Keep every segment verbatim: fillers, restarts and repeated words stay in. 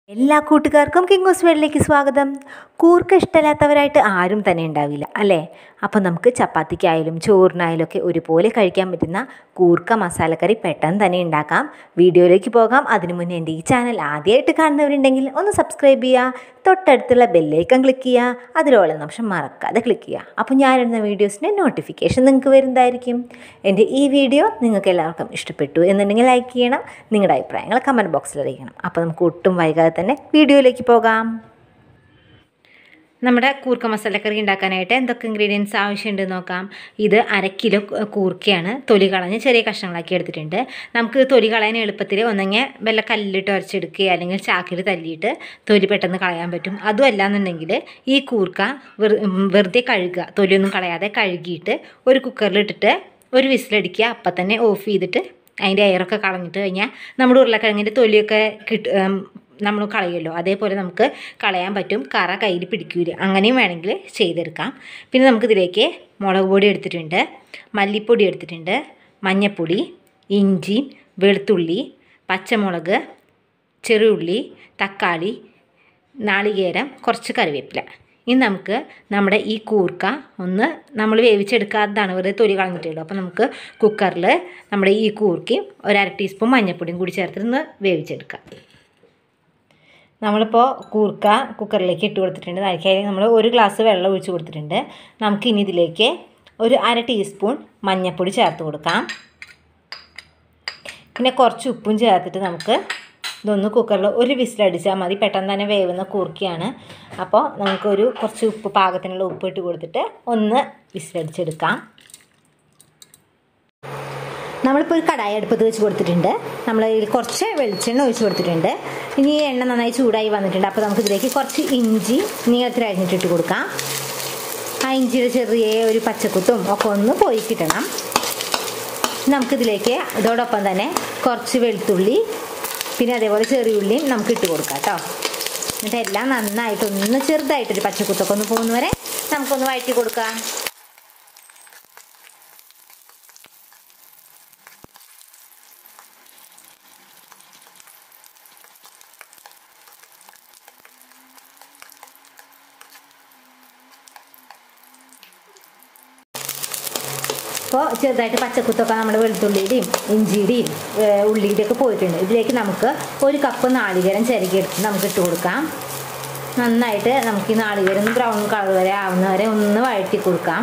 എല്ലാ കൂട്ടുകാർക്കും കിങ്ങോസ് വേൾഡിലേക്ക് സ്വാഗതം. കൂർക്ക ഇഷ്ടമില്ലാത്തവരായിട്ട് ആരും തന്നെ ഉണ്ടാവില്ല അല്ലേ? അപ്പോൾ നമുക്ക് ചപ്പാത്തിക്കായാലും ചോറിനായാലും ഒക്കെ ഒരുപോലെ കഴിക്കാൻ പറ്റുന്ന കൂർക്ക മസാലക്കറി പെട്ടെന്ന് തന്നെ ഉണ്ടാക്കാം. വീഡിയോയിലേക്ക് പോകാം. അതിനു മുന്നേ എൻ്റെ ഈ ചാനൽ ആദ്യമായിട്ട് കാണുന്നവരുണ്ടെങ്കിൽ ഒന്ന് സബ്സ്ക്രൈബ് ചെയ്യുക, തൊട്ടടുത്തുള്ള ബെല്ലൈക്കൺ ക്ലിക്ക് ചെയ്യുക, അതിലുള്ള നിമിഷം മറക്കാതെ ക്ലിക്ക് ചെയ്യുക. അപ്പോൾ ഞാനിടുന്ന വീഡിയോസിൻ്റെ നോട്ടിഫിക്കേഷൻ നിങ്ങൾക്ക് വരുന്നതായിരിക്കും. എൻ്റെ ഈ വീഡിയോ നിങ്ങൾക്ക് എല്ലാവർക്കും ഇഷ്ടപ്പെട്ടു എന്നുണ്ടെങ്കിൽ ലൈക്ക് ചെയ്യണം, നിങ്ങളുടെ അഭിപ്രായങ്ങൾ കമൻറ്റ് ബോക്സിൽ അറിയിക്കണം. അപ്പോൾ നമുക്ക് ഒട്ടും വൈകാതെ തന്നെ വീഡിയോയിലേക്ക് പോകാം. നമ്മുടെ കൂർക്ക മസാലക്കറി ഉണ്ടാക്കാനായിട്ട് എന്തൊക്കെ ഇൻഗ്രീഡിയൻസ് ആവശ്യമുണ്ടെന്ന് നോക്കാം. ഇത് അര കിലോ കൂർക്കയാണ്. തൊലി കളഞ്ഞ് ചെറിയ കഷ്ണങ്ങളാക്കി എടുത്തിട്ടുണ്ട്. നമുക്ക് തൊലി കളയാൻ എളുപ്പത്തിൽ ഒന്നെങ്കിൽ വല്ല കല്ലിട്ട് ഉരച്ചെടുക്കുക, അല്ലെങ്കിൽ ചാക്കിൽ തല്ലിയിട്ട് തൊലി പെട്ടെന്ന് കളയാൻ പറ്റും. അതും അല്ലാന്നുണ്ടെങ്കിൽ ഈ കൂർക്ക വെറുതെ കഴുകുക, തൊലിയൊന്നും കളയാതെ കഴുകിയിട്ട് ഒരു കുക്കറിലിട്ടിട്ട് ഒരു വിസിലടിക്കുക. അപ്പം തന്നെ ഓഫ് ചെയ്തിട്ട് അതിൻ്റെ എയറൊക്കെ കളഞ്ഞിട്ട് കഴിഞ്ഞാൽ നമ്മുടെ ഉരുളക്കിഴങ്ങിൻ്റെ തൊലിയൊക്കെ കിട്ട നമ്മൾ കളയുമല്ലോ, അതേപോലെ നമുക്ക് കളയാൻ പറ്റും. കറ കയ്യിൽ പിടിക്കൂല. അങ്ങനെയും വേണമെങ്കിൽ ചെയ്തെടുക്കാം. പിന്നെ നമുക്കിതിലേക്ക് മുളക് പൊടി എടുത്തിട്ടുണ്ട്, മല്ലിപ്പൊടി എടുത്തിട്ടുണ്ട്, മഞ്ഞൾപ്പൊടി, ഇഞ്ചി, വെളുത്തുള്ളി, പച്ചമുളക്, ചെറുള്ളി, തക്കാളി, നാളികേരം, കുറച്ച് കറിവേപ്പില. ഇനി നമുക്ക് നമ്മുടെ ഈ കൂർക്ക ഒന്ന് നമ്മൾ വേവിച്ചെടുക്കാത്തതാണ്, വെറുതെ തൊലി കളഞ്ഞിട്ടുള്ളൂ. അപ്പോൾ നമുക്ക് കുക്കറിൽ നമ്മുടെ ഈ കൂർക്കയും ഒരു അര ടീസ്പൂൺ മഞ്ഞൾപ്പൊടിയും കൂടി ചേർത്തിട്ട് വേവിച്ചെടുക്കാം. നമ്മളിപ്പോൾ കൂർക്ക കുക്കറിലേക്ക് ഇട്ട് കൊടുത്തിട്ടുണ്ട്. അതിലേക്ക് നമ്മൾ ഒരു ഗ്ലാസ് വെള്ളം ഒഴിച്ച് കൊടുത്തിട്ടുണ്ട്. നമുക്കിനി ഇതിലേക്ക് ഒരു അര ടീസ്പൂൺ മഞ്ഞൾപ്പൊടി ചേർത്ത് കൊടുക്കാം. പിന്നെ കുറച്ച് ഉപ്പും ചേർത്തിട്ട് നമുക്ക് ഇതൊന്ന് കുക്കറിൽ ഒരു വിസിലടിച്ചാൽ മതി. പെട്ടെന്ന് തന്നെ വേവുന്ന കൂർക്കയാണ്. അപ്പോൾ നമുക്കൊരു കുറച്ച് ഉപ്പ് പാകത്തിനുള്ള ഉപ്പ് ഇട്ട് കൊടുത്തിട്ട് ഒന്ന് വിസിലടിച്ചെടുക്കാം. നമ്മളിപ്പോൾ ഒരു കടായി അടുപ്പത്ത് വെച്ച് കൊടുത്തിട്ടുണ്ട്. നമ്മൾ കുറച്ച് വെളിച്ചെണ്ണ ഒഴിച്ച് കൊടുത്തിട്ടുണ്ട്. ഇനി എണ്ണ നന്നായി ചൂടായി വന്നിട്ടുണ്ട്. അപ്പോൾ നമുക്കിതിലേക്ക് കുറച്ച് ഇഞ്ചി നീളത്തിൽ അരിഞ്ഞിട്ടിട്ട് കൊടുക്കാം. ആ ഇഞ്ചിയുടെ ചെറിയ ഒരു പച്ചക്കുത്തും ഒക്കെ ഒന്ന് പോയി കിട്ടണം. നമുക്കിതിലേക്ക് ഇതോടൊപ്പം തന്നെ കുറച്ച് വെളുത്തുള്ളി, പിന്നെ അതേപോലെ ചെറിയുള്ളിയും നമുക്ക് ഇട്ട് കൊടുക്കാം കേട്ടോ. എന്നിട്ട് എല്ലാം നന്നായിട്ടൊന്ന് ചെറുതായിട്ടൊരു പച്ചക്കുത്തൊക്കെ ഒന്ന് പോകുന്നവരെ നമുക്കൊന്ന് വഴറ്റി കൊടുക്കാം. അപ്പോൾ ചെറുതായിട്ട് പച്ചക്കുത്തൊക്കെ നമ്മുടെ വെളുത്തുള്ളിയുടെയും ഇഞ്ചിയുടെയും ഉള്ളിയുടെയൊക്കെ പോയിട്ടുണ്ട്. ഇതിലേക്ക് നമുക്ക് ഒരു കപ്പ് നാളികേരം ചിരകിയെടുത്ത് നമുക്ക് ഇട്ട് കൊടുക്കാം. നന്നായിട്ട് നമുക്ക് ഈ നാളികേരം ബ്രൗൺ കളർ വരെ ആവുന്നവരെ ഒന്ന് വഴറ്റി കൊടുക്കാം.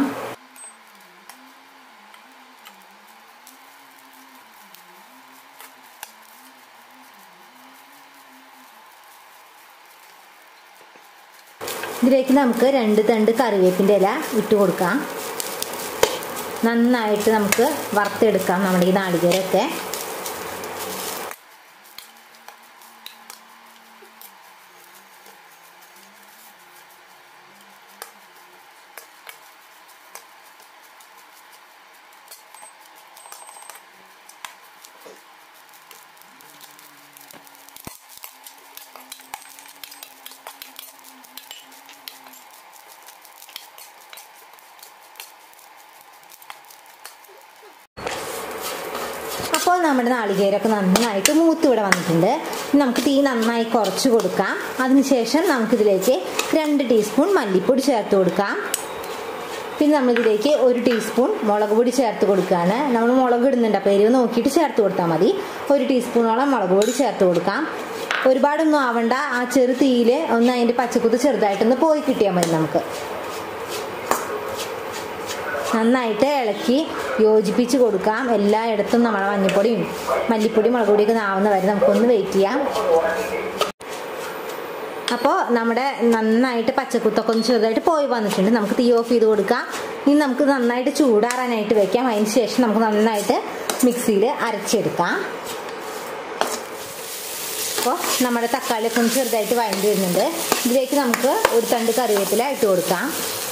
ഇതിലേക്ക് നമുക്ക് രണ്ട് തണ്ട് കറിവേപ്പിൻ്റെ ഇല ഇട്ട് കൊടുക്കാം. നന്നായിട്ട് നമുക്ക് വറുത്തെടുക്കാം നമ്മുടെ ഈ നാളികേരമൊക്കെ. അപ്പോൾ നമ്മുടെ നാളികേരമൊക്കെ നന്നായിട്ട് മൂത്ത് ഇവിടെ വന്നിട്ടുണ്ട്. നമുക്ക് തീ നന്നായി കുറച്ച് കൊടുക്കാം. അതിനുശേഷം നമുക്കിതിലേക്ക് രണ്ട് ടീസ്പൂൺ മല്ലിപ്പൊടി ചേർത്ത് കൊടുക്കാം. പിന്നെ നമ്മളിതിലേക്ക് ഒരു ടീസ്പൂൺ മുളക് പൊടി ചേർത്ത് കൊടുക്കുകയാണ്. നമ്മൾ മുളക് ഇടുന്നുണ്ട്, അപ്പോൾ എരിവ് നോക്കിയിട്ട് ചേർത്ത് കൊടുത്താൽ മതി. ഒരു ടീസ്പൂണോളം മുളക് പൊടി ചേർത്ത് കൊടുക്കാം. ഒരുപാടൊന്നും ആവണ്ട, ആ ചെറു തീയിൽ ഒന്ന് അതിൻ്റെ പച്ചക്കുത്ത് ചെറുതായിട്ടൊന്ന് പോയി കിട്ടിയാൽ മതി. നമുക്ക് നന്നായിട്ട് ഇളക്കി യോജിപ്പിച്ച് കൊടുക്കാം. എല്ലായിടത്തും നമ്മുടെ മഞ്ഞൾപ്പൊടിയും മല്ലിപ്പൊടിയും മുളക് പൊടിയൊക്കെ ആവുന്ന വരെ നമുക്കൊന്ന് വെയിറ്റ് ചെയ്യാം. അപ്പോൾ നമ്മുടെ നന്നായിട്ട് പച്ചക്കുത്തൊക്കെ ഒന്ന് ചെറുതായിട്ട് പോയി വന്നിട്ടുണ്ട്. നമുക്ക് തീ ഓഫ് ചെയ്ത് കൊടുക്കാം. ഇനി നമുക്ക് നന്നായിട്ട് ചൂടാറാനായിട്ട് വെക്കാം. അതിന് ശേഷം നമുക്ക് നന്നായിട്ട് മിക്സിയിൽ അരച്ചെടുക്കാം. അപ്പോൾ നമ്മുടെ തക്കാളിയൊക്കെ ഒന്ന് ചെറുതായിട്ട് വഴണ്ടി വരുന്നുണ്ട്. ഇതിലേക്ക് നമുക്ക് ഒരു തണ്ട് കറിവേപ്പില ഇട്ട് കൊടുക്കാം.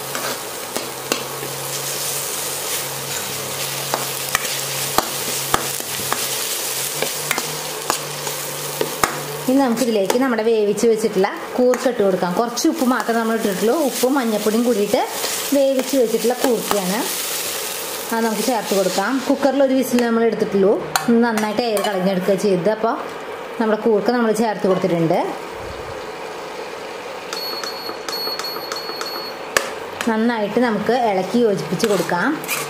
ഇനി നമുക്കിതിലേക്ക് നമ്മുടെ വേവിച്ച് വെച്ചിട്ടുള്ള കൂർക്ക ഇട്ട് കൊടുക്കാം. കുറച്ച് ഉപ്പ് മാത്രമേ നമ്മൾ ഇട്ടിട്ടുള്ളൂ. ഉപ്പും മഞ്ഞൾപ്പൊടിയും കൂടിയിട്ട് വേവിച്ച് വെച്ചിട്ടുള്ള കൂർക്കയാണ്. അത് നമുക്ക് ചേർത്ത് കൊടുക്കാം. കുക്കറിൽ ഒരു വിസിൽ നമ്മൾ എടുത്തിട്ടുള്ളൂ. നന്നായിട്ട് എയർ കളഞ്ഞെടുക്കുക ചെയ്ത്. അപ്പോൾ നമ്മുടെ കൂർക്ക നമ്മൾ ചേർത്ത് കൊടുത്തിട്ടുണ്ട്. നന്നായിട്ട് നമുക്ക് ഇളക്കി യോജിപ്പിച്ച് കൊടുക്കാം.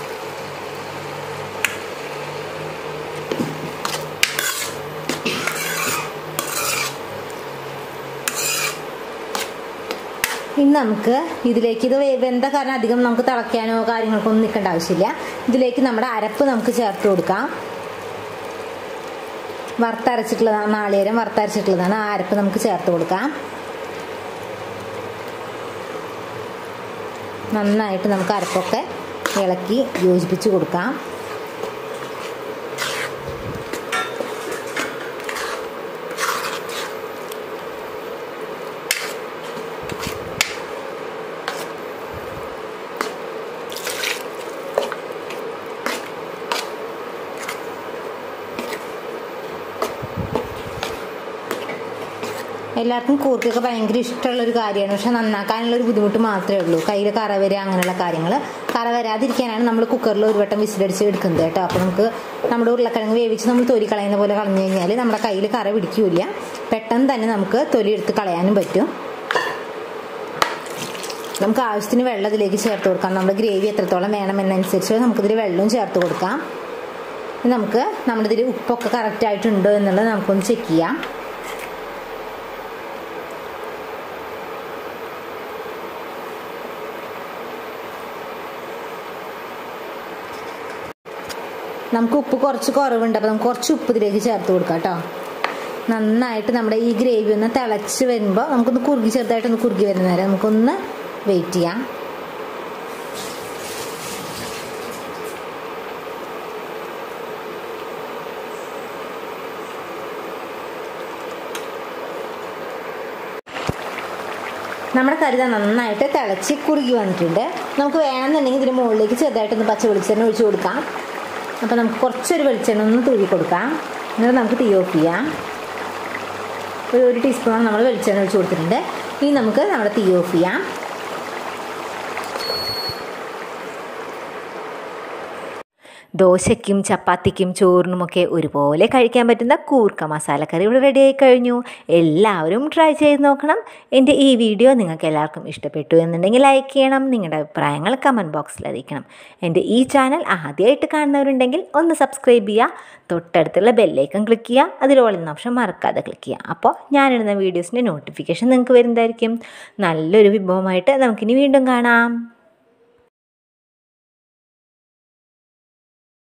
ഇനി നമുക്ക് ഇതിലേക്ക് ഇത് വെന്ത കാരണം അധികം നമുക്ക് തിളയ്ക്കാനോ കാര്യങ്ങൾക്കൊന്നും നിൽക്കേണ്ട ആവശ്യമില്ല. ഇതിലേക്ക് നമ്മുടെ അരപ്പ് നമുക്ക് ചേർത്ത് കൊടുക്കാം. വറുത്തരച്ചിട്ടുള്ളതാണ്, നാളികേരം വറുത്തരച്ചിട്ടുള്ളതാണ്. ആ അരപ്പ് നമുക്ക് ചേർത്ത് കൊടുക്കാം. നന്നായിട്ട് നമുക്ക് അരപ്പൊക്കെ ഇളക്കി യോജിപ്പിച്ച് കൊടുക്കാം. എല്ലാവർക്കും കൂർക്കയൊക്കെ ഭയങ്കര ഇഷ്ടമുള്ളൊരു കാര്യമാണ്. പക്ഷെ നന്നാക്കാനുള്ളൊരു ബുദ്ധിമുട്ട് മാത്രമേ ഉള്ളൂ. കയ്യിൽ കറ വരിക അങ്ങനെയുള്ള കാര്യങ്ങൾ. കറ വരാതിരിക്കാനാണ് നമ്മൾ കുക്കറിൽ ഒരു വട്ടം വിസിലടിച്ച് എടുക്കുന്നത് കേട്ടോ. അപ്പോൾ നമുക്ക് നമ്മുടെ ഉരുളക്കിഴങ്ങ് വേവിച്ച് നമ്മൾ തൊലി കളയുന്ന പോലെ കളഞ്ഞു കഴിഞ്ഞാൽ നമ്മുടെ കയ്യിൽ കറ പിടിക്കില്ല. പെട്ടെന്ന് തന്നെ നമുക്ക് തൊലി എടുത്ത് കളയാനും പറ്റും. നമുക്ക് ആവശ്യത്തിന് വെള്ളം ഇതിലേക്ക് ചേർത്ത് കൊടുക്കാം. നമ്മുടെ ഗ്രേവി എത്രത്തോളം വേണമെന്നനുസരിച്ച് നമുക്കിതിൽ വെള്ളവും ചേർത്ത് കൊടുക്കാം. നമുക്ക് നമ്മുടെ ഇതിൽ ഉപ്പൊക്കെ കറക്റ്റായിട്ടുണ്ടോ എന്നുള്ളത് നമുക്കൊന്ന് ചെക്ക് ചെയ്യാം. നമുക്ക് ഉപ്പ് കുറച്ച് കുറവുണ്ട്. അപ്പോൾ നമുക്ക് കുറച്ച് ഉപ്പ് ഇതിലേക്ക് ചേർത്ത് കൊടുക്കാം കേട്ടോ. നന്നായിട്ട് നമ്മുടെ ഈ ഗ്രേവി ഒന്ന് തിളച്ച് വരുമ്പോൾ നമുക്കൊന്ന് കുറുകി ചെറുതായിട്ടൊന്ന് കുറുകി വരുന്ന നേരം നമുക്കൊന്ന് വെയിറ്റ് ചെയ്യാം. നമ്മുടെ കറി നന്നായിട്ട് തിളച്ച് കുറുകി വന്നിട്ടുണ്ട്. നമുക്ക് വേണമെന്നുണ്ടെങ്കിൽ ഇതിന് മുകളിലേക്ക് ചെറുതായിട്ടൊന്ന് പച്ച വെളിച്ചെണ്ണ ഒഴിച്ച് കൊടുക്കാം. അപ്പോൾ നമുക്ക് കുറച്ചൊരു വെളിച്ചെണ്ണ ഒന്ന് തൂവി കൊടുക്കാം. എന്നിട്ട് നമുക്ക് തീ ഓഫ് ചെയ്യാം. ഒരു ഒരു ടീസ്പൂൺ നമ്മൾ വെളിച്ചെണ്ണ ഒഴിച്ച് കൊടുത്തിട്ടുണ്ട്. ഇനി നമുക്ക് നമ്മുടെ തീ ഓഫ് ചെയ്യാം. ദോശയ്ക്കും ചപ്പാത്തിക്കും ചോറിനുമൊക്കെ ഒരുപോലെ കഴിക്കാൻ പറ്റുന്ന കൂർക്ക മസാലക്കറി ഇവിടെ റെഡിയായി കഴിഞ്ഞു. എല്ലാവരും ട്രൈ ചെയ്ത് നോക്കണം. എൻ്റെ ഈ വീഡിയോ നിങ്ങൾക്ക് എല്ലാവർക്കും ഇഷ്ടപ്പെട്ടു എന്നുണ്ടെങ്കിൽ ലൈക്ക് ചെയ്യണം. നിങ്ങളുടെ അഭിപ്രായങ്ങൾ കമൻറ്റ് ബോക്സിൽ അറിയിക്കണം. എൻ്റെ ഈ ചാനൽ ആദ്യമായിട്ട് കാണുന്നവരുണ്ടെങ്കിൽ ഒന്ന് സബ്സ്ക്രൈബ് ചെയ്യുക. തൊട്ടടുത്തുള്ള ബെല്ലൈക്കൺ ക്ലിക്ക് ചെയ്യുക. അതിലുള്ള ഓപ്ഷൻ മറക്കാതെ ക്ലിക്ക് ചെയ്യുക. അപ്പോൾ ഞാനിടുന്ന വീഡിയോസിൻ്റെ നോട്ടിഫിക്കേഷൻ നിങ്ങൾക്ക് വരുന്നതായിരിക്കും. നല്ലൊരു വിഭവമായിട്ട് നമുക്കിനി വീണ്ടും കാണാം.